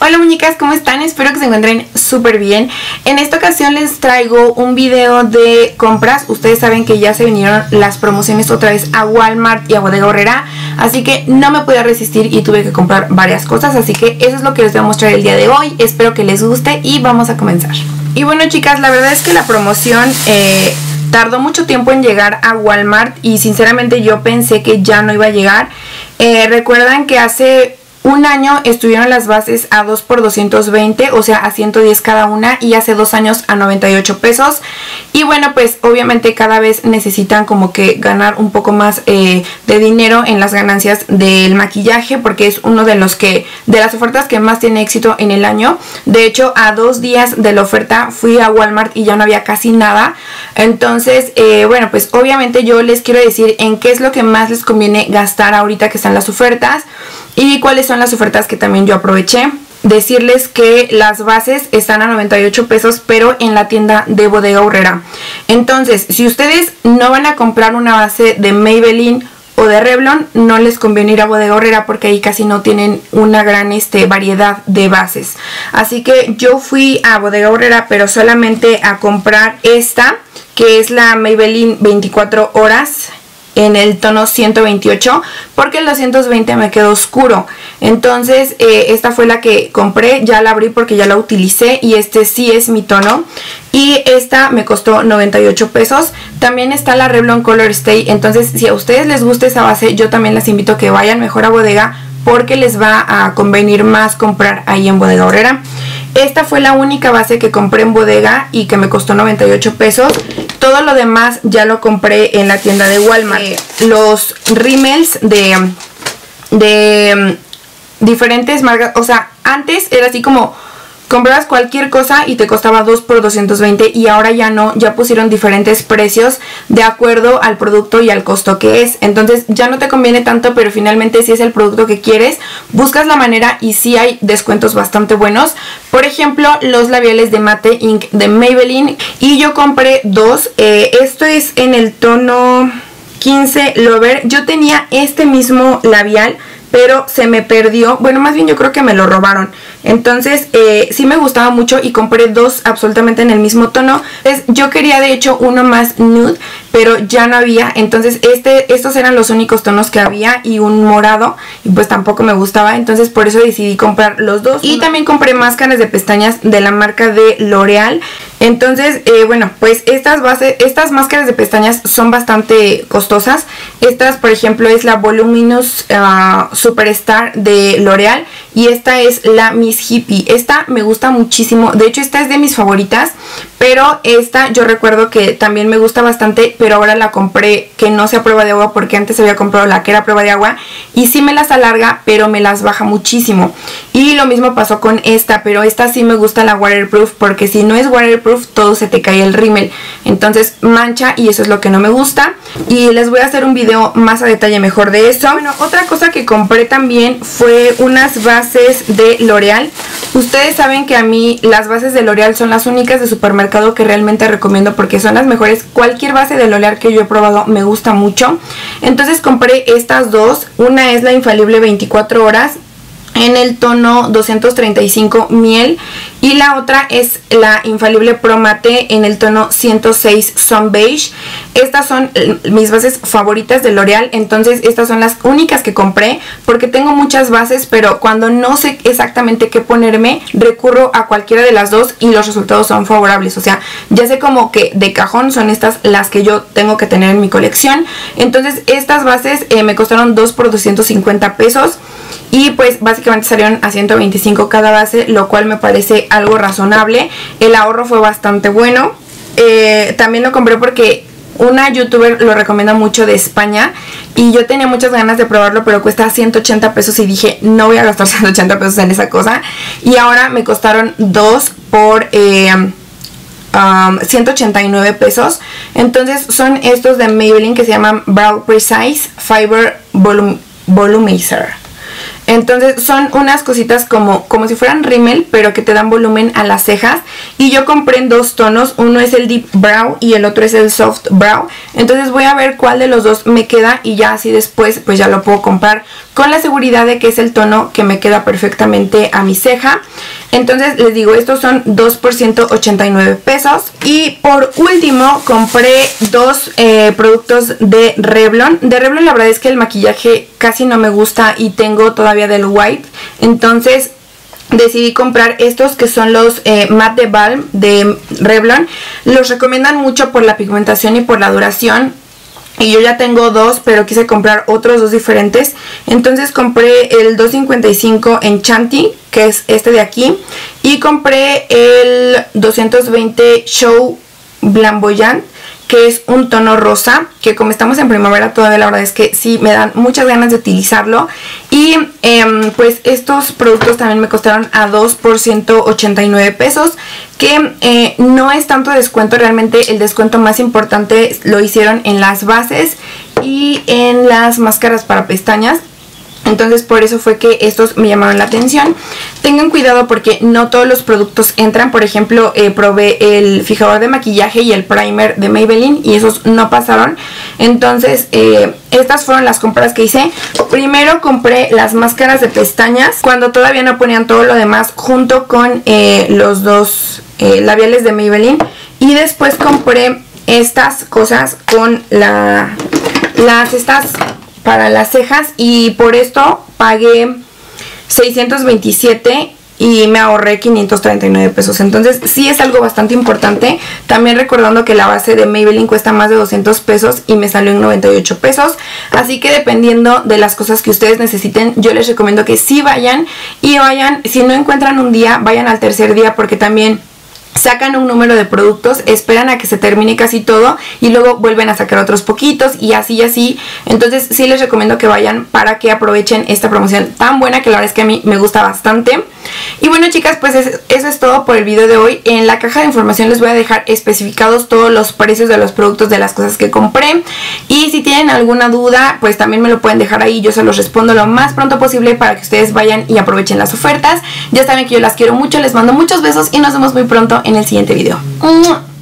Hola muñecas, ¿cómo están? Espero que se encuentren súper bien. En esta ocasión les traigo un video de compras. Ustedes saben que ya se vinieron las promociones otra vez a Walmart y a Bodega Aurrera, así que no me podía resistir y tuve que comprar varias cosas. Así que eso es lo que les voy a mostrar el día de hoy. Espero que les guste y vamos a comenzar. Y bueno chicas, la verdad es que la promoción tardó mucho tiempo en llegar a Walmart y sinceramente yo pensé que ya no iba a llegar. Recuerdan que hace un año estuvieron las bases a 2 por 220, o sea a 110 cada una, y hace 2 años a 98 pesos. Y bueno, pues obviamente cada vez necesitan como que ganar un poco más de dinero en las ganancias del maquillaje, porque es uno de las ofertas que más tiene éxito en el año. De hecho, a 2 días de la oferta fui a Walmart y ya no había casi nada. Entonces, bueno, pues obviamente yo les quiero decir en qué es lo que más les conviene gastar ahorita que están las ofertas y cuáles son las ofertas que también yo aproveché. Decirles que las bases están a 98 pesos, pero en la tienda de Bodega Aurrera. Entonces, si ustedes no van a comprar una base de Maybelline o de Revlon, no les conviene ir a Bodega Aurrera porque ahí casi no tienen una gran variedad de bases. Así que yo fui a Bodega Aurrera, pero solamente a comprar esta, que es la Maybelline 24 horas en el tono 128, porque el 220 me quedó oscuro. Entonces esta fue la que compré, ya la abrí porque ya la utilicé y este sí es mi tono. Y esta me costó 98 pesos. También está la Revlon Color Stay. Entonces si a ustedes les gusta esa base, yo también las invito a que vayan mejor a Bodega, porque les va a convenir más comprar ahí en Bodega Aurrera. Esta fue la única base que compré en Bodega y que me costó 98 pesos. Todo lo demás ya lo compré en la tienda de Walmart. Los rímels de diferentes marcas, o sea, antes era así como comprabas cualquier cosa y te costaba 2 por 220, y ahora ya no, ya pusieron diferentes precios de acuerdo al producto y al costo que es. Entonces ya no te conviene tanto, pero finalmente si es el producto que quieres, buscas la manera y sí hay descuentos bastante buenos. Por ejemplo, los labiales de Mate Ink de Maybelline, y yo compré dos. Esto es en el tono 15 Lover. Yo tenía este mismo labial, pero se me perdió. Bueno, más bien yo creo que me lo robaron. Entonces sí me gustaba mucho y compré dos absolutamente en el mismo tono. Entonces, yo quería de hecho uno más nude, pero ya no había. Entonces estos eran los únicos tonos que había, y un morado, y pues tampoco me gustaba. Entonces por eso decidí comprar los dos. Y también compré máscaras de pestañas de la marca de L'Oreal. Entonces bueno, pues estas máscaras de pestañas son bastante costosas. Estas por ejemplo es la Voluminous Superstar de L'Oreal, y esta es la Miss Hippie. Esta me gusta muchísimo, de hecho esta es de mis favoritas, pero esta yo recuerdo que también me gusta bastante, pero ahora la compré que no sea prueba de agua, porque antes había comprado la que era prueba de agua y sí me las alarga, pero me las baja muchísimo. Y lo mismo pasó con esta, pero esta sí me gusta la waterproof, porque si no es waterproof todo se te cae el rímel, entonces mancha, y eso es lo que no me gusta. Y les voy a hacer un video más a detalle mejor de eso. Bueno, otra cosa que compré también fue unas bases de L'Oreal. Ustedes saben que a mí las bases de L'Oreal son las únicas de supermercado que realmente recomiendo, porque son las mejores. Cualquier base de L'Oreal que yo he probado me gusta mucho. Entonces compré estas dos. Una es la Infalible 24 horas en el tono 235 miel, y la otra es la Infalible Pro Mate en el tono 106 Sun Beige. Estas son mis bases favoritas de L'Oreal. Entonces estas son las únicas que compré, porque tengo muchas bases, pero cuando no sé exactamente qué ponerme, recurro a cualquiera de las dos y los resultados son favorables. O sea, ya sé como que de cajón son estas las que yo tengo que tener en mi colección. Entonces estas bases me costaron 2 por 250 pesos. Y pues básicamente salieron a 125 cada base, lo cual me parece algo razonable. El ahorro fue bastante bueno. También lo compré porque una youtuber lo recomienda mucho de España, y yo tenía muchas ganas de probarlo, pero cuesta 180 pesos y dije no voy a gastar 180 pesos en esa cosa. Y ahora me costaron dos por 189 pesos. Entonces son estos de Maybelline que se llaman Brow Precise Fiber Volumizer. Entonces son unas cositas como si fueran rímel, pero que te dan volumen a las cejas. Y yo compré en dos tonos, uno es el Deep Brow y el otro es el Soft Brow. Entonces voy a ver cuál de los dos me queda y ya así después pues ya lo puedo comprar con la seguridad de que es el tono que me queda perfectamente a mi ceja. Entonces les digo, estos son 2 por 189 pesos. Y por último compré dos productos de Revlon. De Revlon la verdad es que el maquillaje casi no me gusta y tengo todavía del White. Entonces decidí comprar estos que son los Matte de Balm de Revlon. Los recomiendan mucho por la pigmentación y por la duración. Y yo ya tengo dos, pero quise comprar otros dos diferentes. Entonces compré el 255 Enchanting, que es este de aquí. Y compré el 220 Show Flamboyant, que es un tono rosa, que como estamos en primavera todavía la verdad es que sí me dan muchas ganas de utilizarlo. Y pues estos productos también me costaron a 2 por 189 pesos, que no es tanto descuento, realmente el descuento más importante lo hicieron en las bases y en las máscaras para pestañas. Entonces por eso fue que estos me llamaron la atención. Tengan cuidado porque no todos los productos entran. Por ejemplo, probé el fijador de maquillaje y el primer de Maybelline y esos no pasaron. Entonces estas fueron las compras que hice. Primero compré las máscaras de pestañas cuando todavía no ponían todo lo demás junto con los dos labiales de Maybelline. Y después compré estas cosas con estas para las cejas, y por esto pagué 627 y me ahorré 539 pesos. Entonces sí es algo bastante importante. También recordando que la base de Maybelline cuesta más de 200 pesos y me salió en 98 pesos. Así que dependiendo de las cosas que ustedes necesiten, yo les recomiendo que sí vayan. Y vayan, si no encuentran un día, vayan al tercer día, porque también sacan un número de productos, esperan a que se termine casi todo y luego vuelven a sacar otros poquitos y así y así. Entonces sí les recomiendo que vayan para que aprovechen esta promoción tan buena, que la verdad es que a mí me gusta bastante. Y bueno, chicas, pues eso es todo por el video de hoy. En la caja de información les voy a dejar especificados todos los precios de los productos, de las cosas que compré. Y si tienen alguna duda, pues también me lo pueden dejar ahí, yo se los respondo lo más pronto posible para que ustedes vayan y aprovechen las ofertas. Ya saben que yo las quiero mucho, les mando muchos besos y nos vemos muy pronto en el siguiente video.